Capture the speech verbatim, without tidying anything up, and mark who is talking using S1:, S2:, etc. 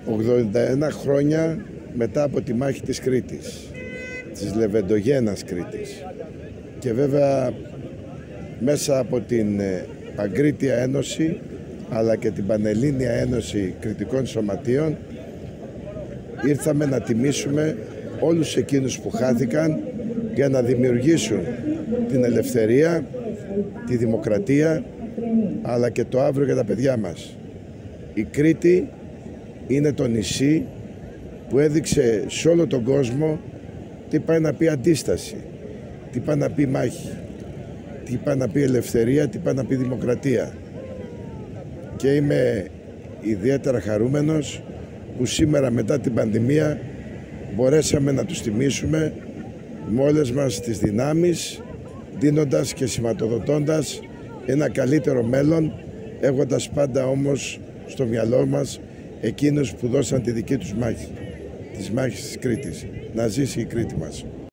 S1: ογδόντα ένα χρόνια μετά από τη μάχη της Κρήτης, της Λεβεντογένας Κρήτης, και βέβαια μέσα από την Παγκρίτια Ένωση αλλά και την Πανελλήνια Ένωση Κρητικών Σωματείων ήρθαμε να τιμήσουμε όλους εκείνους που χάθηκαν για να δημιουργήσουν την ελευθερία, τη δημοκρατία αλλά και το αύριο για τα παιδιά μας. Η Κρήτη είναι το νησί που έδειξε σε όλο τον κόσμο τι πάει να πει αντίσταση, τι πάει να πει μάχη, τι πάει να πει ελευθερία, τι πάει να πει δημοκρατία. Και είμαι ιδιαίτερα χαρούμενος που σήμερα μετά την πανδημία μπορέσαμε να τους τιμήσουμε με όλες μας τις δυνάμεις, δίνοντας και σηματοδοτώντας ένα καλύτερο μέλλον, έχοντας πάντα όμως στο μυαλό μας εκείνους που δώσαν τη δική τους μάχη, τις μάχες της Κρήτης. Να ζήσει η Κρήτη μας.